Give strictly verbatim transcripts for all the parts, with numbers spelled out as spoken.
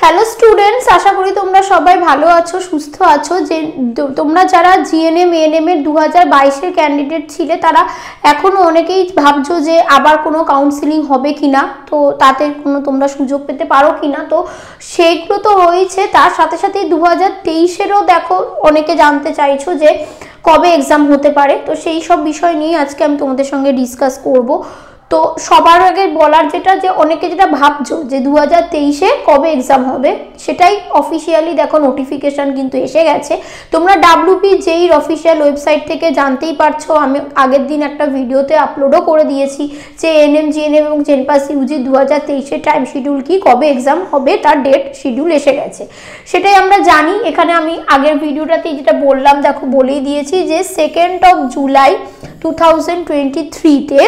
Hello students, আশা করি তোমরা সবাই ভালো আছো, সুস্থ আছো। যে তোমরা যারা জিএনএম এএনএম এর দু হাজার বাইশের ক্যান্ডিডেট ছিলে তারা এখনো অনেকেই ভাবছো যে আবার কোনো কাউন্সিলিং হবে কিনা, তো তাতে কোনো তোমরা সুযোগ পেতে পারো কিনা। তো সেইগুলো তো রয়েছে, তার সাথে সাথে দু হাজার তেইশেরও দেখো অনেকে জানতে চাইছো যে কবে এক্সাম হতে পারে। তো সেই সব বিষয় নিয়ে আজকে আমি তোমাদের সঙ্গে ডিসকাস করব। তো সবার আগে বলার যেটা, যে অনেকে যেটা ভাবছো যে দু হাজার তেইশে কবে এক্সাম হবে, সেটাই অফিসিয়ালি দেখো নোটিফিকেশান কিন্তু এসে গেছে। তোমরা ডাব্লিউপি জেইর অফিসিয়াল ওয়েবসাইট থেকে জানতেই পারছো। আমি আগের দিন একটা ভিডিওতে আপলোডও করে দিয়েছি যে এনএম জিএনএম এবং জেনপাস ইউজি দু হাজার তেইশের টাইম শিডিউল কি, কবে এক্সাম হবে তার ডেট শিডিউল এসে গেছে, সেটাই আমরা জানি। এখানে আমি আগের ভিডিওটাতে যেটা বললাম দেখো বলেই দিয়েছি যে second of July two thousand twenty থ্রিতে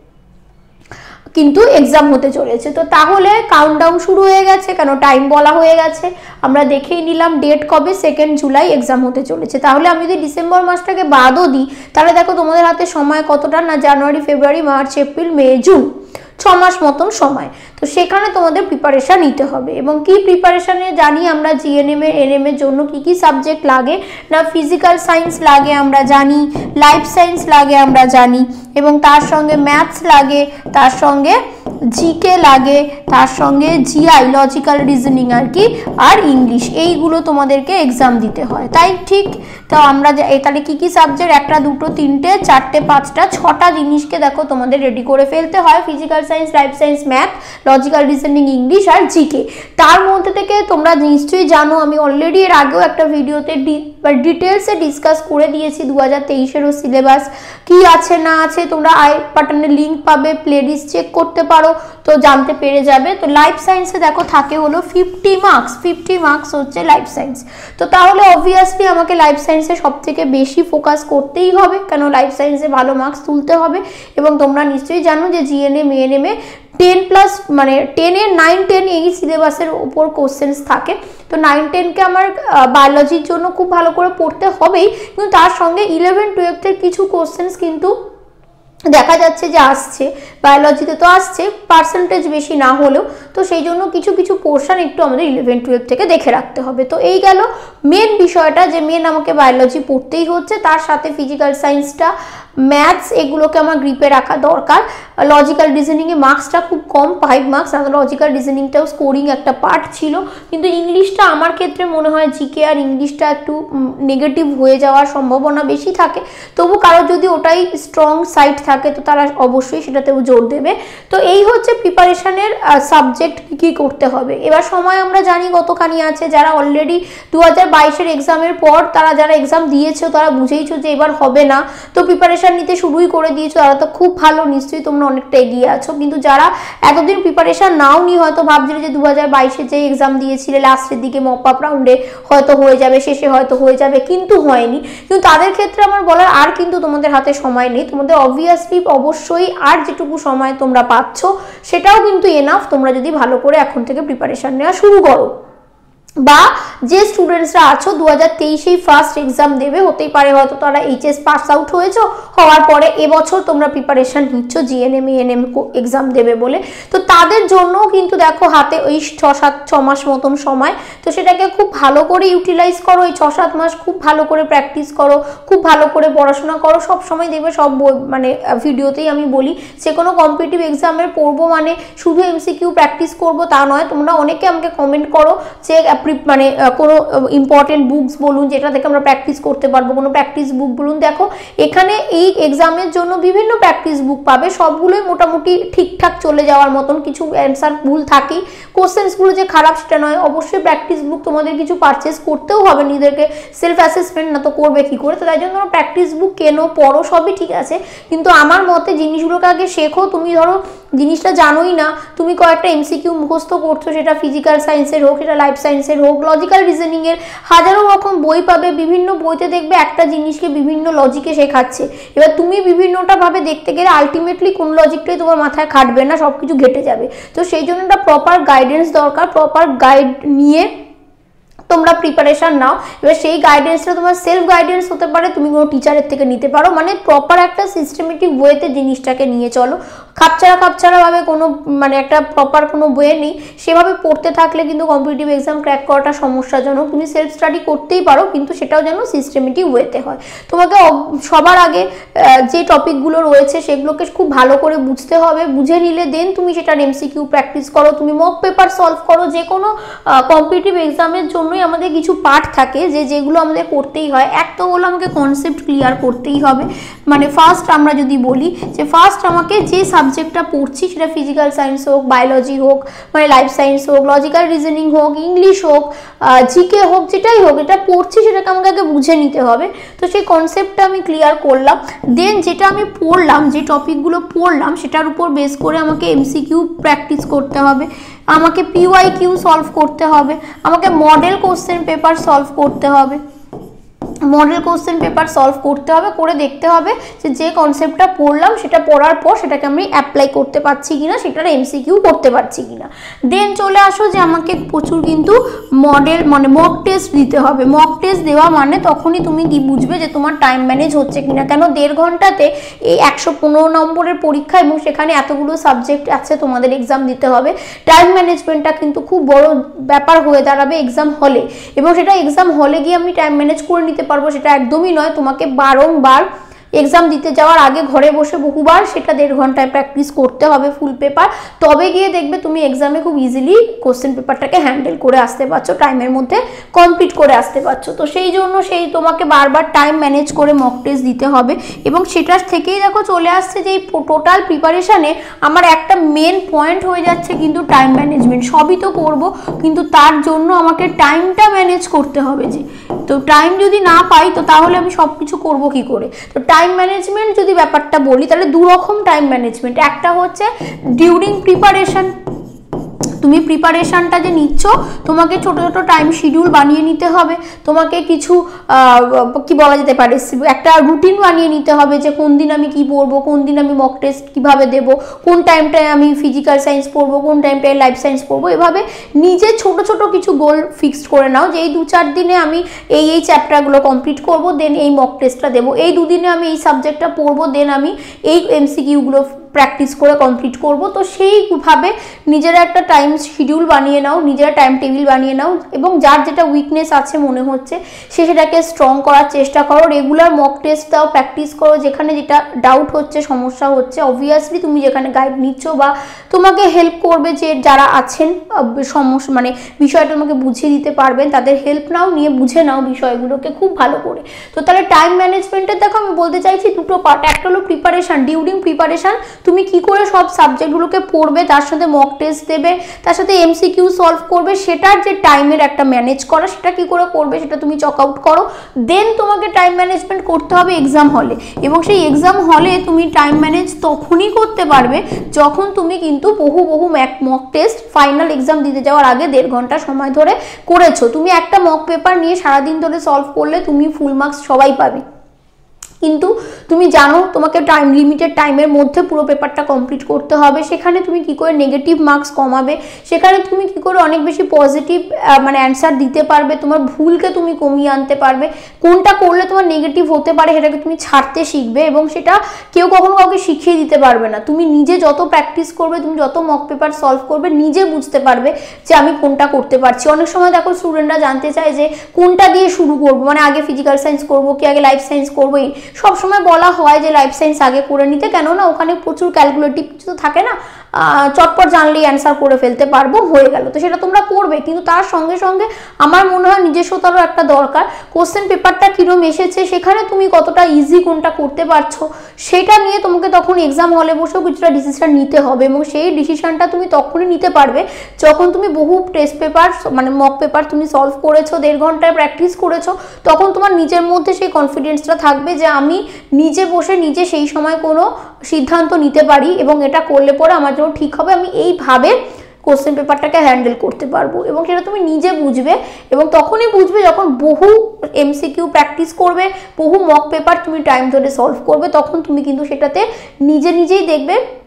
কিন্তু এক্সাম হতে চলেছে। তো তাহলে কাউন্টডাউন শুরু হয়ে গেছে, কেন টাইম বলা হয়ে গেছে, আমরা দেখেই নিলাম ডেট কবে, সেকেন্ড জুলাই এক্সাম হতে চলেছে। তাহলে আমি যদি ডিসেম্বর মাসটাকে বাদও দিই তাহলে দেখো তোমাদের হাতে সময় কতটা না, January February March April May June, ছ মাস মতন সময়। তো সেখানে তোমাদের প্রিপারেশান নিতে হবে। এবং কি প্রিপারেশানে জানি আমরা জিএনএম এর এনএম এর জন্য কি কি সাবজেক্ট লাগে না, ফিজিক্যাল সায়েন্স লাগে আমরা জানি, লাইফ সায়েন্স লাগে আমরা জানি, এবং তার সঙ্গে ম্যাথস লাগে, তার সঙ্গে জিকে লাগে, তার সঙ্গে জিআই লজিক্যাল রিজনিং আর কি, আর ইংলিশ, এইগুলো তোমাদেরকে এক্সাম দিতে হয়, তাই ঠিক। তো আমরা তাহলে কি কি সাবজেক্ট, একটা দুটো তিনটে চারটে পাঁচটা ছটা জিনিসকে দেখো তোমাদের রেডি করে ফেলতে হয়। Physical science, life science, math, logical reasoning, English আর জিকে। তার মধ্যে থেকে তোমরা নিশ্চয়ই জানো, আমি অলরেডি এর আগেও একটা ভিডিওতে ডিটেলসে ডিসকাস করে দিয়েছি দু হাজার তেইশেরও সিলেবাস কি আছে না আছে। তোমরা আই বাটনে লিঙ্ক পাবে, প্লেলিস্ট চেক করতে পারো, তো জানতে পেরে যাবে। তো লাইফ সায়েন্সে দেখো থাকে হলো ফিফটি মার্কস, ফিফটি মার্কস হচ্ছে লাইফ সায়েন্স। তো তাহলে অবভিয়াসলি আমাকে লাইফ সায়েন্সে সব থেকে বেশি ফোকাস করতেই হবে, কেন লাইফ সায়েন্সে ভালো মার্কস তুলতে হবে। এবং তোমরা নিশ্চয়ই জানো যে জিএনএম এএনএম এ টেন প্লাস মানে টেনের নাইন টেন এই সিলেবাসের উপর কোশ্চেন্স থাকে। তো নাইন টেনকে আমার বায়োলজির জন্য খুব ভালো করে পড়তে হবেই, কিন্তু তার সঙ্গে ইলেভেন টুয়েলভের কিছু কোশ্চেন্স কিন্তু দেখা যাচ্ছে যে আসছে, বায়োলজিতে তো আসছে পার্সেন্টেজ বেশি না হলেও, তো সেই জন্য কিছু কিছু পোর্শন একটু আমাদের ইলেভেন টুয়েলভ থেকে দেখে রাখতে হবে। তো এই গেল মেন বিষয়টা, যে মেন আমাকে বায়োলজি পড়তেই হচ্ছে, তার সাথে ফিজিক্যাল সায়েন্সটা, ম্যাথস, এগুলোকে আমার গ্রিপে রাখা দরকার। লজিক্যাল রিজনিংয়ে মার্কসটা খুব কম, ফাইভ মার্কস, লজিক্যাল রিজনিংটাও স্কোরিং একটা পার্ট ছিল। কিন্তু ইংলিশটা আমার ক্ষেত্রে মনে হয় জিকে আর ইংলিশটা একটু নেগেটিভ হয়ে যাওয়ার সম্ভাবনা বেশি থাকে। তবু কারো যদি ওটাই স্ট্রং সাইড থাকে তো তারা অবশ্যই সেটাতেও জোর দেবে। তো এই হচ্ছে প্রিপারেশনের সাবজেক্ট কী কী করতে হবে। এবার সময় আমরা জানি কতখানি আছে, যারা অলরেডি দু হাজার বাইশের এক্সামের পর তারা যারা এক্সাম দিয়েছো তারা বুঝেইছো যে এবার হবে না, তো প্রিপারেশন নিতে শুরুই করে দিয়েছো, তারা তো খুব ভালো, নিশ্চয়ই তোমরা অনেকটা এগিয়ে আছো। কিন্তু যারা এতদিন প্রিপারেশন নাও নি, হয়তো ভাবছিলে যে দু হাজার বাইশে যে এক্সাম দিয়েছিলে লাস্টের দিকে মক আপ রাউন্ডে হয়তো হয়ে যাবে, শেষে হয়তো হয়ে যাবে, কিন্তু হয়নি। কিন্তু তাদের ক্ষেত্রে আমার বলার আর কিন্তু তোমাদের হাতে সময় নেই। তোমাদের অবভিয়াসলি অবশ্যই আর যেটুকু সময় তোমরা পাচ্ছ সেটাও কিন্তু এনাফ, তোমরা যদি ভালো করে এখন থেকে প্রিপারেশন নেওয়া শুরু করো। বা যে স্টুডেন্টসরা আছো দু হাজার তেইশেই ফার্স্ট এক্সাম দেবে, হতেই পারে হয়তো তারা এইচএস পাস আউট হয়েছো, হওয়ার পরে এবছর তোমরা প্রিপারেশন নিচ্ছ জিএনএম এএনএম এক্সাম দেবে বলে, তো তাদের জন্যও কিন্তু দেখো হাতে ওই ছ সাত ছ মাস মতন সময়। তো সেটাকে খুব ভালো করে ইউটিলাইজ করো, এই ছ সাত মাস খুব ভালো করে প্র্যাকটিস করো, খুব ভালো করে পড়াশোনা করো। সব সময় দেখবে সব মানে ভিডিওতেই আমি বলি যে কোনো কম্পিটিটিভ এক্সামের পড়বো মানে শুধু এমসিকিউ প্র্যাকটিস করবো তা নয়। তোমরা অনেকে আমাকে কমেন্ট করো যে মানে কোনো ইম্পর্টেন্ট বুকস বলুন যেটা থেকে আমরা প্র্যাকটিস করতে পারবো, কোনো প্র্যাকটিস বুক বলুন। দেখো এখানে এই এক্সামের জন্য বিভিন্ন প্র্যাকটিস বুক পাবে, সবগুলোই মোটামুটি ঠিকঠাক চলে যাওয়ার মতন, কিছু অ্যান্সার ভুল থাকেই, কোশ্চেন্সগুলো যে খারাপ সেটা নয়। অবশ্যই প্র্যাকটিস বুক তোমাদের কিছু পারচেস করতেও হবে, নিজেদেরকে সেলফ অ্যাসেসমেন্ট না তো করবে কি করে, তো তাই জন্য তোমরা প্র্যাকটিস বুক কেনো, পড়ো, সবই ঠিক আছে। কিন্তু আমার মতে জিনিসগুলোকে আগে শেখো। তুমি ধরো জিনিসটা জানোই না, তুমি কয়েকটা এমসিকিউ মুখস্থ করছো, সেটা ফিজিক্যাল সায়েন্সের হোক, সেটা লাইফ সায়েন্সের হোক, লজিক্যাল রিজনিং এর হাজারো রকম বই পাবে, বিভিন্ন বইতে দেখবে একটা জিনিসকে বিভিন্ন লজিকে শেখাচ্ছে। এবার তুমি বিভিন্নটা ভাবে দেখতে গেলে আলটিমেটলি কোন লজিকটাই তোমার মাথায় খাটবে না, সবকিছু ঘেটে যাবে। তো সেই জন্য একটা প্রপার গাইডেন্স দরকার, প্রপার গাইড নিয়ে তোমরা প্রিপারেশন নাও। এবার সেই গাইডেন্সটা তোমার সেলফ গাইডেন্স হতে পারে, তুমি কোনো টিচারের থেকে নিতে পারো, মানে প্রপার একটা সিস্টেমেটিক ওয়েতে জিনিসটাকে নিয়ে চলো। খাপছাড়া খাপছাড়াভাবে কোনো মানে একটা প্রপার কোনো ওয়ে নেই, সেভাবে পড়তে থাকলে কিন্তু কম্পিটিটিভ এক্সাম ক্র্যাক করাটা সমস্যাজনক। তুমি সেলফ স্টাডি করতেই পারো, কিন্তু সেটাও যেন সিস্টেমেটিক ওয়েতে হয়। তোমাকে সবার আগে যে টপিকগুলো রয়েছে সেগুলোকে খুব ভালো করে বুঝতে হবে, বুঝে নিলে দেন তুমি সেটার এমসিকিউ প্র্যাকটিস করো, তুমি মক পেপার সলভ করো। যে কোনো কম্পিটিটিভ এক্সামের জন্যই আমাদের কিছু পার্ট থাকে যে যেগুলো আমাদের করতেই হয়। এক তো হলো আমাকে কনসেপ্ট ক্লিয়ার করতেই হবে, মানে ফার্স্ট আমরা যদি বলি যে ফার্স্ট আমাকে যে সাবজেক্টটা পড়ছি সেটা ফিজিক্যাল সায়েন্স হোক, বায়োলজি হোক, মানে লাইফ সায়েন্স হোক, লজিক্যাল রিজনিং হোক, ইংলিশ হোক, জিকে হোক, যেটাই হোক, এটা পড়ছি সেটাকে আমাকে আগে বুঝে নিতে হবে। তো সেই কনসেপ্টটা আমি ক্লিয়ার করলাম, দেন যেটা আমি পড়লাম, যে টপিকগুলো পড়লাম সেটার উপর বেস করে আমাকে এমসিকিউ প্র্যাকটিস করতে হবে, আমাকে পিওয়াই কিউ সলভ করতে হবে, আমাকে মডেল কোশ্চেন পেপার সলভ করতে হবে। মডেল কোশ্চেন পেপার সলভ করতে হবে, করে দেখতে হবে যে যে কনসেপ্টটা পড়লাম সেটা পড়ার পর সেটাকে আমি অ্যাপ্লাই করতে পারছি কিনা, সেটার এমসিকিউ করতে পারছি কিনা। দেন চলে আসো যে আমাকে প্রচুর কিন্তু মডেল মানে মক টেস্ট দিতে হবে। মক টেস্ট দেওয়া মানে তখনই তুমি কি বুঝবে যে তোমার টাইম ম্যানেজ হচ্ছে কিনা, কেন দেড় ঘন্টাতে এই একশো পনেরো নম্বরের পরীক্ষা এবং সেখানে এতগুলো সাবজেক্ট আছে তোমাদের এক্সাম দিতে হবে। টাইম ম্যানেজমেন্টটা কিন্তু খুব বড় ব্যাপার হয়ে দাঁড়াবে এক্সাম হলে, এবং সেটা এক্সাম হলে গিয়ে আমি টাইম ম্যানেজ করে নিতে পারবো সেটা একদমই নয়। তোমাকে বারংবার এক্সাম দিতে যাওয়ার আগে ঘরে বসে বহুবার সেটা দেড় ঘন্টায় প্র্যাকটিস করতে হবে ফুল পেপার, তবে গিয়ে দেখবে তুমি এক্সামে খুব ইজিলি কোশ্চেন পেপারটাকে হ্যান্ডেল করে আসতে পারছো, টাইমের মধ্যে কমপ্লিট করে আসতে পারছো। তো সেই জন্য সেই তোমাকে বারবার টাইম ম্যানেজ করে মক টেস্ট দিতে হবে, এবং সেটার থেকেই দেখো চলে আসছে যে এই টোটাল প্রিপারেশানে আমার একটা মেন পয়েন্ট হয়ে যাচ্ছে কিন্তু টাইম ম্যানেজমেন্ট। সবই তো করবো, কিন্তু তার জন্য আমাকে টাইমটা ম্যানেজ করতে হবে। যে তো টাইম যদি না পাই তো তাহলে আমি সব কিছু করবো কি করে? তো টাইম ম্যানেজমেন্ট যদি ব্যাপারটা বলি তাহলে দু রকম টাইম ম্যানেজমেন্ট। একটা হচ্ছে ডিউরিং প্রিপারেশন, তুমি প্রিপারেশনটা যে নিচ্ছ তোমাকে ছোট ছোট টাইম শিডিউল বানিয়ে নিতে হবে, তোমাকে কিছু কি বলা যেতে পারে একটা রুটিন বানিয়ে নিতে হবে যে কোন দিন আমি কি পড়বো, কোন দিন আমি মক টেস্ট কীভাবে দেবো, কোন টাইমটায় আমি ফিজিক্যাল সায়েন্স পড়বো, কোন টাইমটায় লাইফ সায়েন্স পড়বো। এভাবে নিজে ছোট ছোট কিছু গোল ফিক্সড করে নাও যে এই দু চার দিনে আমি এই এই চ্যাপ্টারগুলো কমপ্লিট করবো, দেন এই মক টেস্টটা দেবো, এই দুদিনে আমি এই সাবজেক্টটা পড়বো, দেন আমি এই এমসিকিউগুলো প্র্যাকটিস করে কমপ্লিট করব। তো সেইভাবে নিজেরা একটা টাইম শিডিউল বানিয়ে নাও, নিজেরা টাইম টেবিল বানিয়ে নাও, এবং যার যেটা উইকনেস আছে মনে হচ্ছে সে সেটাকে স্ট্রং করার চেষ্টা করো। রেগুলার মক টেস্ট দাও, প্র্যাকটিস করো, যেখানে যেটা ডাউট হচ্ছে, সমস্যা হচ্ছে, অবভিয়াসলি তুমি যেখানে গাইড নিচ্ছ বা তোমাকে হেল্প করবে যে যারা আছেন সমস্যা মানে বিষয়টা তোমাকে বুঝিয়ে দিতে পারবেন, তাদের হেল্প নাও, নিয়ে বুঝে নাও বিষয়গুলোকে খুব ভালো করে। তো তাহলে টাইম ম্যানেজমেন্টের দেখো আমি বলতে চাইছি দুটো পার্ট, একটা হলো প্রিপারেশান, ডিউরিং প্রিপারেশান তুমি কি করে সব সাবজেক্টগুলোকে পড়বে, তার সাথে মক টেস্ট দেবে, তার সাথে এমসিকিউ সলভ করবে, সেটার যে টাইমের একটা ম্যানেজ করা সেটা কি করে করবে সেটা তুমি চক আউট করো। দেন তোমাকে টাইম ম্যানেজমেন্ট করতে হবে এক্সাম হলে, এবং সেই এক্সাম হলে তুমি টাইম ম্যানেজ তখনই করতে পারবে যখন তুমি কিন্তু বহু বহু মক টেস্ট ফাইনাল এক্সাম দিতে যাওয়ার আগে দেড় ঘন্টা সময় ধরে করেছো। তুমি একটা মক পেপার নিয়ে সারাদিন ধরে সলভ করলে তুমি ফুল মার্কস সবাই পাবে, কিন্তু তুমি জানো তোমাকে টাইম লিমিটেড টাইমের মধ্যে পুরো পেপারটা কমপ্লিট করতে হবে। সেখানে তুমি কি করে নেগেটিভ মার্কস কমাবে, সেখানে তুমি কি করে অনেক বেশি পজিটিভ মানে অ্যান্সার দিতে পারবে, তোমার ভুলকে তুমি কমিয়ে আনতে পারবে, কোনটা করলে তোমার নেগেটিভ হতে পারে সেটাকে তুমি ছাড়তে শিখবে, এবং সেটা কেউ কখনো কাউকে শিখিয়ে দিতে পারবে না। তুমি নিজে যত প্র্যাকটিস করবে, তুমি যত মক পেপার সলভ করবে, নিজে বুঝতে পারবে যে আমি কোনটা করতে পারছি। অনেক সময় দেখো স্টুডেন্টরা জানতে চায় যে কোনটা দিয়ে শুরু করবো, মানে আগে ফিজিক্যাল সায়েন্স করবো কি আগে লাইফ সায়েন্স করবো। সব সময় বলা হয় যে লাইফ সায়েন্স আগে করে নিতে, কেননা ওখানে প্রচুর ক্যালকুলেটিভ কিছু থাকে না, চটপট জানলেই অ্যান্সার করে ফেলতে পারবো, হয়ে গেল। তো সেটা তোমরা করবে, কিন্তু তার সঙ্গে সঙ্গে আমার মনে হয় নিজস্বতারও একটা দরকার। কোশ্চেন পেপারটা কিরম এসেছে, সেখানে তুমি কতটা ইজি কোনটা করতে পারছো সেটা নিয়ে তোমাকে তখন এক্সাম হলে বসেও কিছুটা ডিসিশন নিতে হবে, এবং সেই ডিসিশনটা তুমি তখনই নিতে পারবে যখন তুমি বহু টেস্ট পেপার মানে মক পেপার তুমি সলভ করেছো, দেড় ঘন্টায় প্র্যাকটিস করেছো, তখন তোমার নিজের মধ্যে সেই কনফিডেন্সটা থাকবে যে আমি নিজে বসে নিজে সেই সময় কোনো সিদ্ধান্ত নিতে পারি, এবং এটা করলে পরে আমার জন্য ঠিক হবে, আমি এইভাবে কোশ্চেন পেপারটাকে হ্যান্ডেল করতে পারবো। এবং সেটা তুমি নিজে বুঝবে, এবং তখনই বুঝবে যখন বহু এমসিকিউ প্র্যাকটিস করবে, বহু মক পেপার তুমি টাইম ধরে সলভ করবে, তখন তুমি কিন্তু সেটাতে নিজে নিজেই দেখবে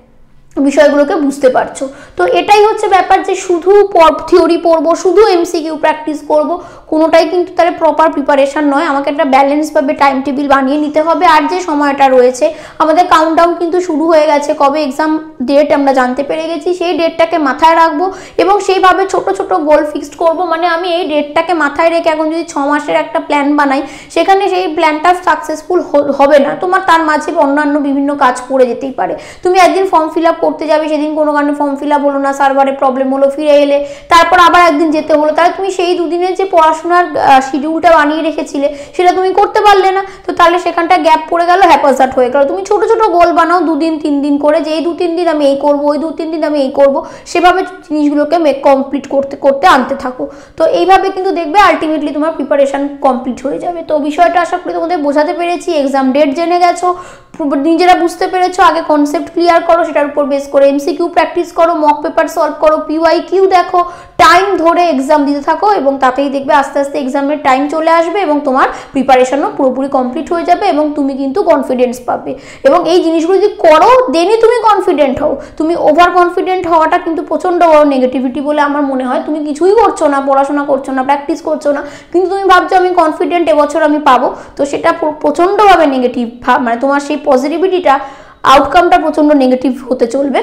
বিষয়গুলোকে বুঝতে পারছো। তো এটাই হচ্ছে ব্যাপার যে শুধু থিওরি পড়বো, শুধু এমসিকিউ প্র্যাকটিস করব, কোনোটাই কিন্তু তাহলে প্রপার প্রিপারেশন নয়। আমাকে একটা ব্যালেন্সভাবে টাইম টেবিল বানিয়ে নিতে হবে। আর যে সময়টা রয়েছে, আমাদের কাউন্টডাউন কিন্তু শুরু হয়ে গেছে, কবে এক্সাম ডেট আমরা জানতে পেরে গেছি, সেই ডেটটাকে মাথায় রাখবো এবং সেইভাবে ছোট ছোট গোল ফিক্সড করব। মানে আমি এই ডেটটাকে মাথায় রেখে এখন যদি ছ মাসের একটা প্ল্যান বানাই, সেখানে সেই প্ল্যানটা সাকসেসফুল হবে না, তোমার তার মাঝে অন্যান্য বিভিন্ন কাজ পড়ে যেতেই পারে। তুমি একদিন ফর্ম ফিল আপ করতে যাবে, সেদিন কোনো কারণে ফর্ম ফিল আপ হলো না, সার্ভারে প্রবলেম হলো, ফিরে এলে, তারপর আবার একদিন যেতে হলো, তাহলে তুমি সেই দুদিনের যে পড়াশোনার শিডিউলটা বানিয়ে রেখেছিলে সেটা তুমি করতে পারলে না। তো তাহলে সেখানটা গ্যাপ পড়ে গেল, হ্যাপাজার্ট হয়ে গেল। তুমি ছোট ছোট গোল বানাও, দুদিন তিন দিন করে, যে এই দু তিন দিন আমি এই করবো, ওই দু তিন দিন আমি এই করবো, সেভাবে জিনিসগুলোকে কমপ্লিট করতে করতে আনতে থাকো। তো এইভাবে কিন্তু দেখবে আলটিমেটলি তোমার প্রিপারেশন কমপ্লিট হয়ে যাবে। তো বিষয়টা আশা করি তোমাদের বোঝাতে পেরেছি। এক্সাম ডেট জেনে গেছো, নিজেরা বুঝতে পেরেছো, আগে কনসেপ্ট ক্লিয়ার করো, সেটার উপর বেস করে এমসিকিউ প্র্যাকটিস করো, মক পেপার সলভ করো, পিওয়াই কিউ দেখো, টাইম ধরে এক্সাম দিতে থাকো এবং তাতেই দেখবে আস্তে আস্তে এক্সামের টাইম চলে আসবে এবং তোমার প্রিপারেশনও পুরোপুরি কমপ্লিট হয়ে যাবে এবং তুমি কিন্তু কনফিডেন্স পাবে। এবং এই জিনিসগুলো যদি করো দেনই তুমি কনফিডেন্ট হও। তুমি ওভার কনফিডেন্ট হওয়াটা কিন্তু প্রচণ্ড বড় নেগেটিভিটি বলে আমার মনে হয়। তুমি কিছুই করছো না, পড়াশোনা করছো না, প্র্যাকটিস করছো না, কিন্তু তুমি ভাবছো আমি কনফিডেন্ট এবছর আমি পাবো, তো সেটা প্রচণ্ডভাবে নেগেটিভ, মানে তোমার সেই পজিটিভিটিটা, আউটকামটা প্রচণ্ড নেগেটিভ হতে চলবে।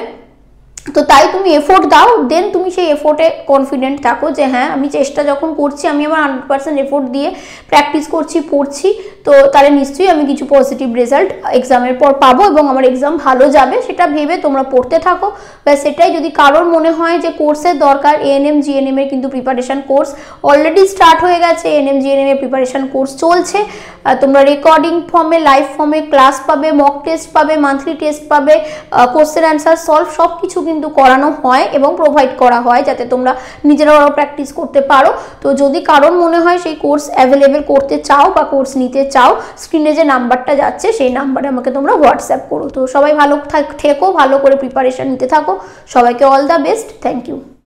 তো তাই তুমি এফোর্ট দাও, দেন তুমি সেই এফোর্টে কনফিডেন্ট থাকো যে হ্যাঁ আমি চেষ্টা যখন করছি, আমি আমার হান্ড্রেড পার্সেন্ট এফোর্ট দিয়ে প্র্যাকটিস করছি, পড়ছি, তো তাহলে নিশ্চয়ই আমি কিছু পজিটিভ রেজাল্ট এক্সামের পর পাবো এবং আমার এক্সাম ভালো যাবে, সেটা ভেবে তোমরা পড়তে থাকো। ব্যাস সেটাই। যদি কারোর মনে হয় যে কোর্সের দরকার, এএনএম জিএনএম এর কিন্তু প্রিপারেশন কোর্স অলরেডি স্টার্ট হয়ে গেছে, এএনএম জিএনএম এর প্রিপারেশন কোর্স চলছে। তোমরা রেকর্ডিং ফর্মে, লাইভ ফর্মে ক্লাস পাবে, মক টেস্ট পাবে, মান্থলি টেস্ট পাবে, কোশ্চেন অ্যান্সার সলভ সব কিছু কিন্তু করানো হয় এবং প্রোভাইড করা হয় যাতে তোমরা নিজেরাও প্র্যাকটিস করতে পারো। তো যদি কারোর মনে হয় সেই কোর্স অ্যাভেলেবেল করতে চাও বা কোর্স নিতে চাও, স্ক্রিনে যে নাম্বারটা যাচ্ছে সেই নাম্বারে আমাকে তোমরা হোয়াটসঅ্যাপ করো। তো সবাই ভালো থেকো, ভালো করে প্রিপারেশন নিতে থাকো। সবাইকে all the best. Thank you.